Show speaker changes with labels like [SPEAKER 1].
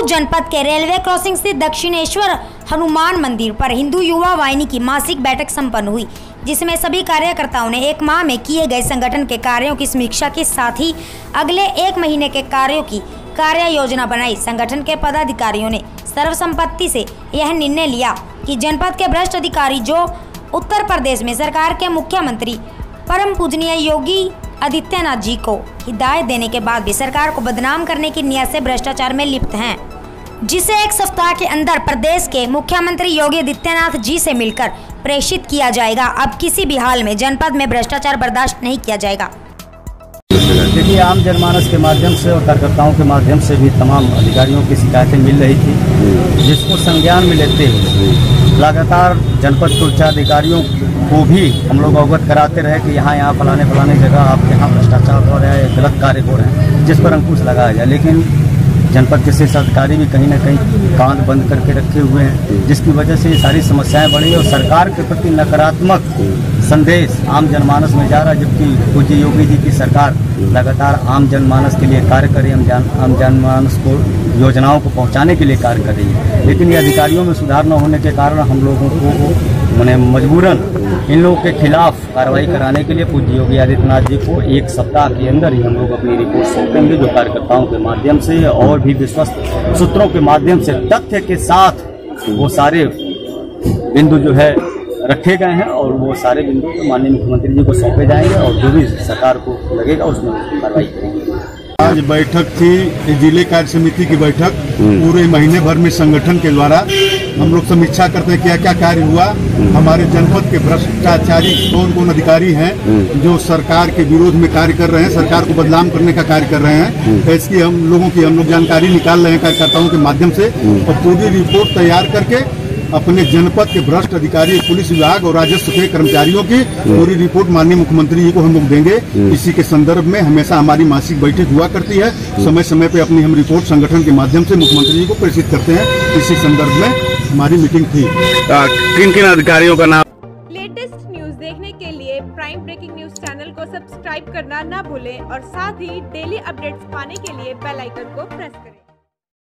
[SPEAKER 1] जनपद के railway crossing स्थित दक्षिणेश्वर हनुमान मंदिर पर हिंदू युवा वाहिनी की मासिक बैठक संपन्न हुई, जिसमें सभी कार्यकर्ताओं ने एक माह में किए गए संगठन के कार्यों की समीक्षा के साथ ही अगले 1 महीने के कार्यों की कार्य योजना बनाई। संगठन के पदाधिकारियों ने सर्वसम्मति से यह निर्णय लिया कि जनपद के भ्रष्ट अधिकारी जो उत्तर प्रदेश में सरकार के मुख्यमंत्री परम पूजनीय योगी आदित्यनाथ जी को हिदायत देने के बाद भी सरकार को बदनाम करने की नीयत से भ्रष्टाचार में लिप्त हैं, जिसे 1 सप्ताह के अंदर प्रदेश के मुख्यमंत्री योगी आदित्यनाथ जी से मिलकर प्रेषित किया जाएगा। अब किसी भी हाल में जनपद में भ्रष्टाचार बर्दाश्त नहीं किया जाएगा।
[SPEAKER 2] देखिए, आम जनमानस के माध्यम से और कार्यकर्ताओं के माध्यम से भी तमाम अधिकारियों की शिकायतें मिल रही थी, जिसको संज्ञान में लेते हुए लगातार जनपद के उच्चाधिकारियों को भी हम लोग अवगत कराते रहे कि यहाँ फलाने जगह आपके यहाँ भ्रष्टाचार हो रहा है, गलत कार्य हो रहे हैं, जिस पर अंकुश लगाया जाए। लेकिन जनपद के शीर्ष अधिकारी भी कहीं न कहीं कान बंद करके रखे हुए हैं, जिसकी वजह से ये सारी समस्याएं बढ़ी और सरकार के प्रति नकारात्मक संदेश आम जनमानस में जा रहा है। जबकि पूज्य योगी जी की सरकार लगातार आम जनमानस के लिए कार्य कर रही है, आम जनमानस को योजनाओं को पहुंचाने के लिए कार्य कर रही है। लेकिन ये अधिकारियों में सुधार न होने के कारण हम लोगों को मजबूरन इन लोगों के खिलाफ कार्रवाई कराने के लिए पूज्य योगी आदित्यनाथ जी को 1 सप्ताह के अंदर ही हम लोग अपनी रिपोर्ट सौंपेंगे, जो कार्यकर्ताओं के माध्यम से और भी विश्वस्त सूत्रों के माध्यम से तथ्य के साथ वो सारे बिंदु जो है रखे गए हैं और वो सारे बिंदु माननीय मुख्यमंत्री जी को सौंपे जाएंगे और जो भी सरकार को लगेगा उसमें कार्रवाई करेंगे।
[SPEAKER 3] आज बैठक थी जिले कार्य समिति की बैठक। पूरे महीने भर में संगठन के द्वारा हम लोग समीक्षा करते हैं क्या क्या कार्य हुआ, हमारे जनपद के भ्रष्टाचारी कौन कौन अधिकारी हैं जो सरकार के विरोध में कार्य कर रहे हैं, सरकार को बदनाम करने का कार्य कर रहे हैं। इसकी हम लोग जानकारी निकाल रहे हैं कार्यकर्ताओं के माध्यम से और पूरी रिपोर्ट तैयार करके अपने जनपद के भ्रष्ट अधिकारी, पुलिस विभाग और राजस्व के कर्मचारियों की पूरी रिपोर्ट माननीय मुख्यमंत्री जी को हम लोग देंगे। इसी के संदर्भ में हमेशा हमारी मासिक बैठक हुआ करती है, समय समय पे अपनी हम रिपोर्ट संगठन के माध्यम से मुख्यमंत्री जी को प्रेषित करते हैं। इसी संदर्भ में हमारी मीटिंग थी।
[SPEAKER 4] किन किन अधिकारियों का नाम?
[SPEAKER 5] लेटेस्ट न्यूज देखने के लिए प्राइम ब्रेकिंग न्यूज चैनल को सब्सक्राइब करना ना भूलें और साथ ही डेली अपडेट्स पाने के लिए बेल आइकन को प्रेस करें।